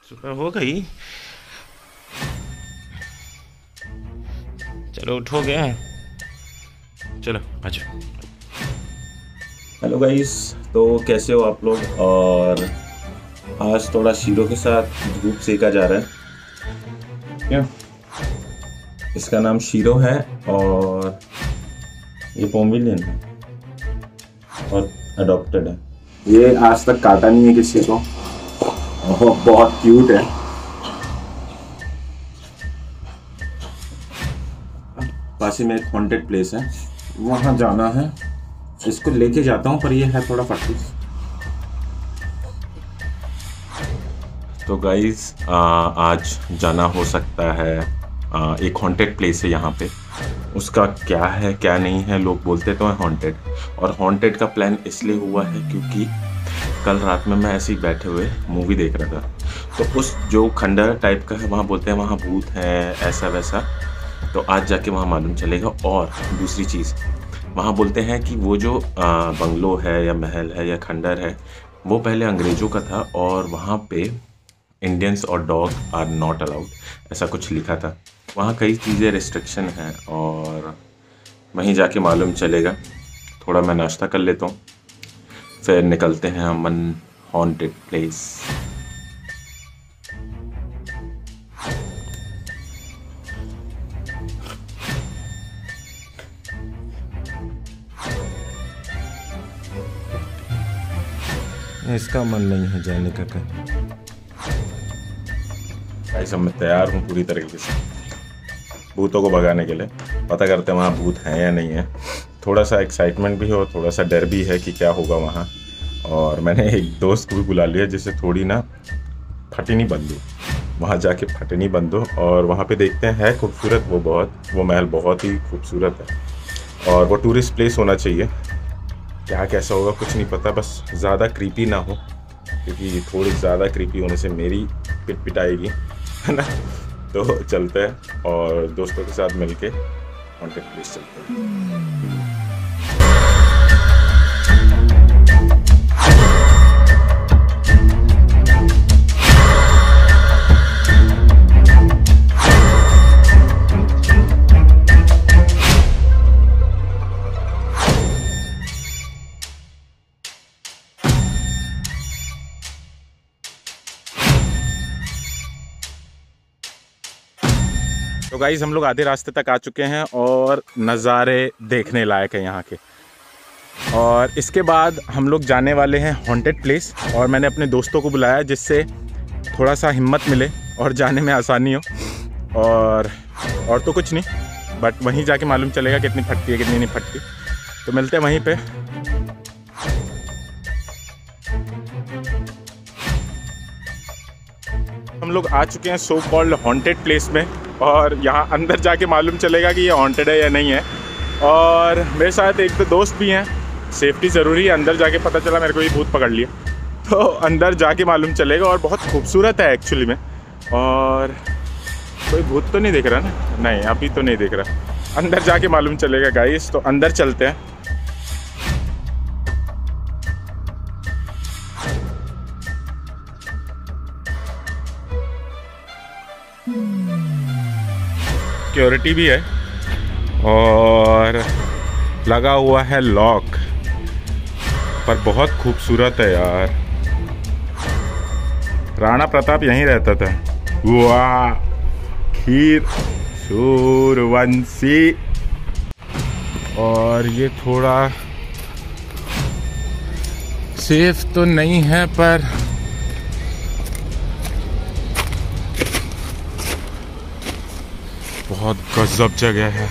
सुबह हो गई। चलो उठो गया। चलो अच्छा। हेलो गाइस, तो कैसे हो आप लोग? और आज थोड़ा शीरो के साथ धूप सेका जा रहा है। क्या इसका नाम शीरो है और ये पोमेलियन है और अडॉप्टेड है। ये आज तक काटा नहीं है किसी को और बहुत क्यूट है। पास ही में एक हॉन्टेड प्लेस है, वहाँ जाना है। इसको लेके जाता हूँ पर ये है थोड़ा फटी। तो गाइस आज जाना हो सकता है। एक हॉन्टेड प्लेस है यहाँ पे। उसका क्या है क्या नहीं है, लोग बोलते तो है हॉन्टेड। और हॉन्टेड का प्लान इसलिए हुआ है क्योंकि कल रात में मैं ऐसे ही बैठे हुए मूवी देख रहा था, तो उस जो खंडर टाइप का है वहाँ बोलते हैं वहाँ भूत है ऐसा वैसा। तो आज जाके वहाँ मालूम चलेगा। और दूसरी चीज़, वहाँ बोलते हैं कि वो जो बंगलो है या महल है या खंडर है वो पहले अंग्रेज़ों का था और वहाँ पे इंडियंस और डॉग आर नॉट अलाउड, ऐसा कुछ लिखा था। वहाँ कई चीज़ें रिस्ट्रिक्शन हैं और वहीं जाके मालूम चलेगा। थोड़ा मैं नाश्ता कर लेता हूँ, फिर निकलते हैं अमन हॉन्टेड प्लेस। इसका मन नहीं है जाने का कहीं। ऐसा मैं तैयार हूँ पूरी तरीके से भूतों को भगाने के लिए। पता करते हैं वहाँ भूत हैं या नहीं है। थोड़ा सा एक्साइटमेंट भी हो, थोड़ा सा डर भी है कि क्या होगा वहाँ। और मैंने एक दोस्त को भी बुला लिया जिससे थोड़ी ना फटनी बंद हो, वहाँ जाके फटनी बंद हो। और वहाँ पे देखते हैं, है खूबसूरत वो महल बहुत ही खूबसूरत है और वो टूरिस्ट प्लेस होना चाहिए। क्या कैसा होगा कुछ नहीं पता, बस ज़्यादा क्रीपी ना हो क्योंकि थोड़ी ज़्यादा क्रीपी होने से मेरी पिट पिटाएगी, है ना। तो चलते हैं और दोस्तों के साथ मिलके हॉन्टेड प्लेस चलते हैं। तो गाइस हम लोग आधे रास्ते तक आ चुके हैं और नज़ारे देखने लायक है यहाँ के। और इसके बाद हम लोग जाने वाले हैं हॉन्टेड प्लेस और मैंने अपने दोस्तों को बुलाया जिससे थोड़ा सा हिम्मत मिले और जाने में आसानी हो। और तो कुछ नहीं, बट वहीं जाके मालूम चलेगा कितनी फटती है कितनी नहीं फटती। तो मिलते हैं वहीं पे। हम लोग आ चुके हैं सो कॉल्ड हॉन्टेड प्लेस में और यहाँ अंदर जाके मालूम चलेगा कि ये हॉन्टेड है या नहीं है। और मेरे साथ एक तो दोस्त भी हैं, सेफ्टी ज़रूरी है। अंदर जाके पता चला मेरे को ये भूत पकड़ लिया, तो अंदर जाके मालूम चलेगा। और बहुत खूबसूरत है एक्चुअली में। और कोई भूत तो नहीं दिख रहा ना? नहीं, अभी तो नहीं दिख रहा। अंदर जाके मालूम चलेगा गाइस, तो अंदर चलते हैं। सिक्योरिटी भी है और लगा हुआ है लॉक, पर बहुत खूबसूरत है यार। राणा प्रताप यहीं रहता था। वाह, खीर सूर्यवंशी। और ये थोड़ा सेफ तो नहीं है पर बहुत गजब जगह है।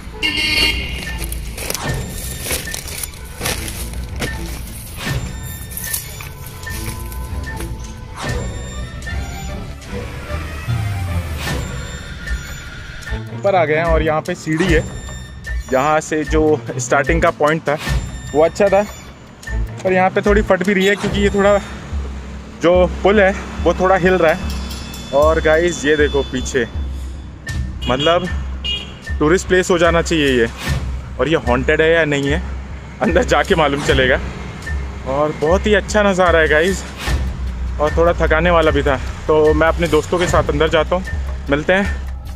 ऊपर आ गए हैं और यहाँ पे सीढ़ी है। यहाँ से जो स्टार्टिंग का पॉइंट था वो अच्छा था, पर यहाँ पे थोड़ी फट भी रही है क्योंकि ये थोड़ा जो पुल है वो थोड़ा हिल रहा है। और गाइस ये देखो पीछे, मतलब टूरिस्ट प्लेस हो जाना चाहिए ये। और ये हॉन्टेड है या नहीं है अंदर जाके मालूम चलेगा। और बहुत ही अच्छा नज़ारा है गाइस। और थोड़ा थकाने वाला भी था, तो मैं अपने दोस्तों के साथ अंदर जाता हूँ, मिलते हैं।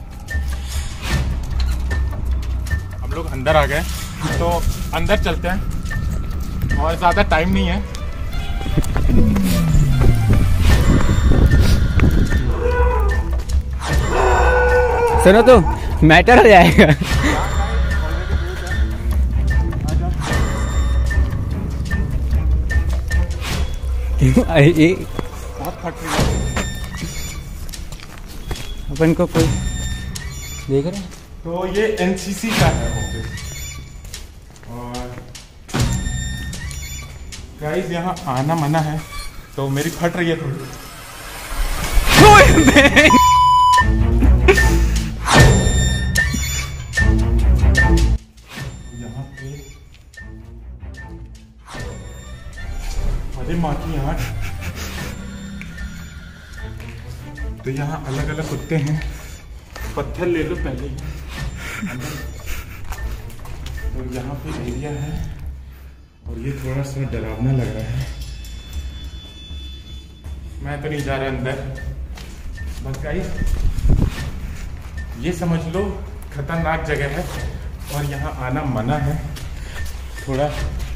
हम लोग अंदर आ गए, तो अंदर चलते हैं और ज़्यादा टाइम नहीं है। सुनो तो मैटर हो जाएगा। ये अपन को कोई देख रहे हैं? तो ये एनसीसी का है ऑफिस, और गाइस यहाँ आना मना है, तो मेरी फट रही है थोड़ी। यहाँ पे अरे माँ की यहाँ, तो यहाँ अलग अलग कुत्ते हैं। पत्थर ले लो पहले ही। तो यहाँ पे एरिया है, और ये थोड़ा सा डरावना लग रहा है। मैं तो नहीं जा रहा अंदर, बस गाइस ये समझ लो खतरनाक जगह है, और यहाँ आना मना है। थोड़ा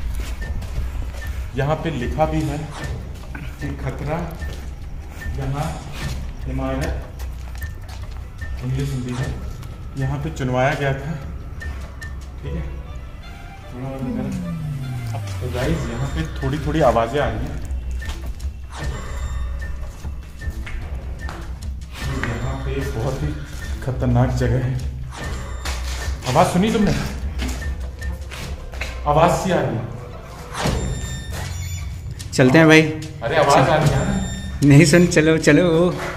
यहाँ पे लिखा भी है कि खतरा, यहाँ इमारत इंग्लिश हिंदी है, यहाँ पे चुनवाया गया था। ठीक है, तो गाइस यहाँ पे थोड़ी थोड़ी आवाज़ें आ रही हैं। यहाँ पे बहुत ही खतरनाक जगह है। आवाज़ सुनी तुमने? आवाज़ सी आ रही है। चलते हैं भाई। अरे आवाज़ आ रही है। नहीं सुन, चलो चलो।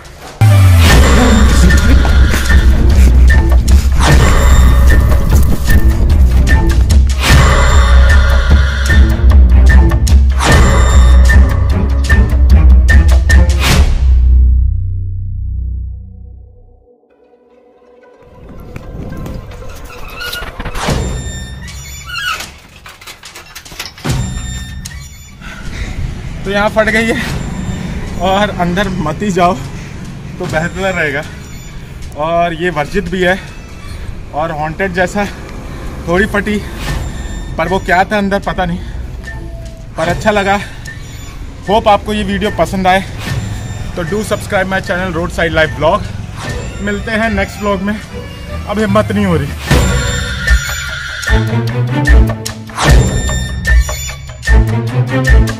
तो यहाँ फट गई है, और अंदर मत ही जाओ तो बेहतर रहेगा। और ये वर्जित भी है, और हॉन्टेड जैसा थोड़ी फटी, पर वो क्या था अंदर पता नहीं, पर अच्छा लगा। होप आपको ये वीडियो पसंद आए, तो do subscribe my channel road side life blog. मिलते हैं नेक्स्ट ब्लॉग में। अब हिम्मत नहीं हो रही।